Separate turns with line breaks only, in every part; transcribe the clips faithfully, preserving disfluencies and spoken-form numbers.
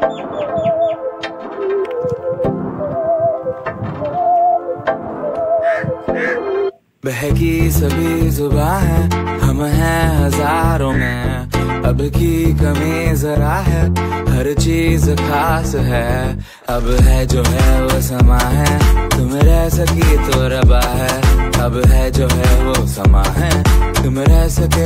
बहकी सभी जुबां है, हम हैं हजारों में, अब की कमी जरा है, हर चीज खास है। अब है जो है वो समा है, तुम रह सकी तो रबा है। अब है जो है वो समा है, तुम रह सके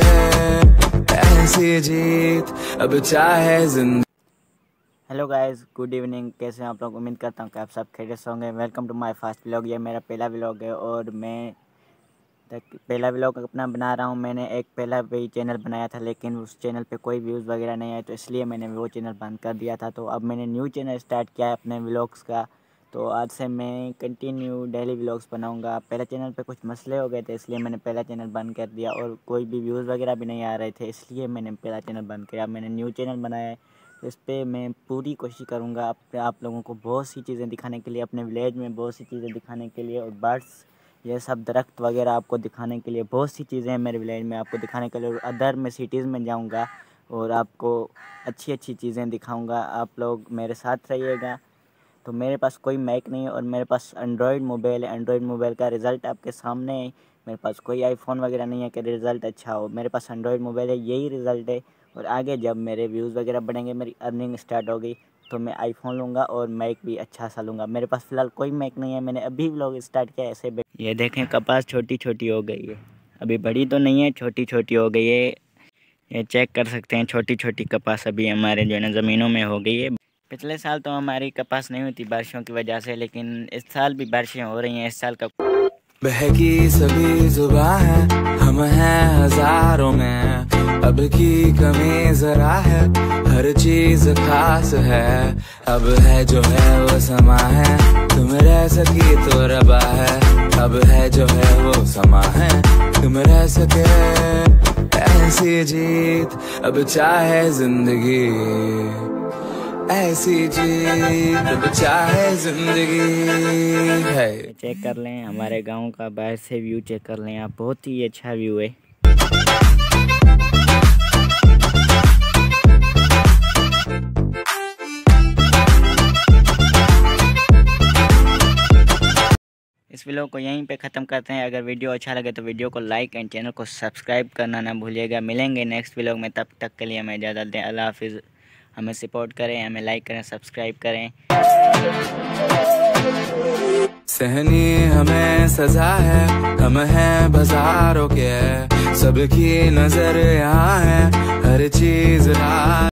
ऐसी जीत, अब चाहे जिंदगी।
Hello guys, good evening. कैसे हैं आप लोग? उम्मीद करता हूँ कि आप सब खैरियत से होंगे। Welcome to my first vlog. ये मेरा पहला व्लॉग है और मैं पहला व्लॉग अपना बना रहा हूँ। मैंने एक पहला भी चैनल बनाया था, लेकिन उस चैनल पे कोई व्यूज़ वगैरह नहीं आए, तो इसलिए मैंने वो चैनल बंद कर दिया था। तो अब मैंने न्यू चैनल स्टार्ट किया है अपने व्लॉग्स का। तो आज से मैं कंटिन्यू डेली व्लॉग्स बनाऊंगा। पहले चैनल पे कुछ मसले हो गए थे, इसलिए मैंने पहला चैनल बंद कर दिया और कोई भी व्यूज़ वगैरह भी नहीं आ रहे थे, इसलिए मैंने पहला चैनल बंद किया। मैंने न्यू चैनल बनाया है, तो इस पर मैं पूरी कोशिश करूँगा आप, आप लोगों को बहुत सी चीज़ें दिखाने के लिए, अपने विलेज में बहुत सी चीज़ें दिखाने के लिए, और बर्ड्स ये सब दरख्त वगैरह आपको दिखाने के लिए। बहुत सी चीज़ें हैं मेरे विलेज में आपको दिखाने के लिए। और अदर में सिटीज़ में जाऊंगा और आपको अच्छी अच्छी चीज़ें दिखाऊंगा। आप लोग मेरे साथ रहिएगा। तो मेरे पास कोई मैक नहीं है और मेरे पास एंड्रॉयड मोबाइल है। एंड्रॉयड मोबाइल का रिज़ल्ट आपके सामने है। मेरे पास कोई आईफोन वगैरह नहीं है कि रिज़ल्ट अच्छा हो। मेरे पास एंड्रॉयड मोबाइल है, यही रिज़ल्ट है। और आगे जब मेरे व्यूज़ वगैरह बढ़ेंगे, मेरी अर्निंग स्टार्ट होगी, तो मैं आईफोन लूँगा और मैक भी अच्छा सा लूँगा। मेरे पास फ़िलहाल कोई मैक नहीं है। मैंने अभी व्लॉग स्टार्ट किया ऐसे। ये देखें, कपास छोटी छोटी हो गई है, अभी बड़ी तो नहीं है, छोटी छोटी हो गई है। ये चेक कर सकते हैं, छोटी छोटी कपास अभी हमारे जो है ना ज़मीनों में हो गई है। पिछले साल तो हमारी कपास नहीं हुई थी बारिशों की वजह से, लेकिन इस साल भी बारिशें हो रही हैं। इस साल का
बहकी सभी जुबां है, हम हैं हजारों में, अब की कमी जरा है, हर चीज खास है। अब है जो है वो समा है, तुम रह सकी तो रबा है। अब है जो है वो समा है, तुम रह सके ऐसी जीत, अब चाहे जिंदगी ऐसी जीत, अब चाहे जिंदगी है।
चेक कर लें हमारे गांव का बाहर से व्यू चेक कर लें आप, बहुत ही अच्छा व्यू है। इस वीडियो को यहीं पे ख़त्म करते हैं। अगर वीडियो अच्छा लगे तो वीडियो को लाइक एंड चैनल को सब्सक्राइब करना ना भूलिएगा। मिलेंगे नेक्स्ट वीडियो में, तब तक के लिए हमें इजाज़त दें। अल्लाह हाफिज़। हमें सपोर्ट करें, हमें लाइक करें, सब्सक्राइब करें।
सहनी हमें सजा है, हम हैं बाजारों के, सबकी नजर यहाँ है, हर चीज